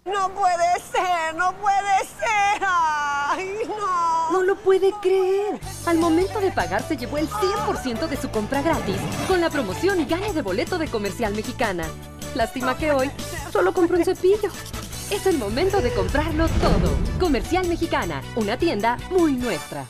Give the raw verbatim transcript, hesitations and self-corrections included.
No puede ser, no puede ser. ¡Ay, no! No lo puede creer. Al momento de pagar se llevó el cien por ciento de su compra gratis con la promoción Gane de boleto de Comercial Mexicana. Lástima que hoy solo compró un cepillo. Es el momento de comprarlo todo. Comercial Mexicana, una tienda muy nuestra.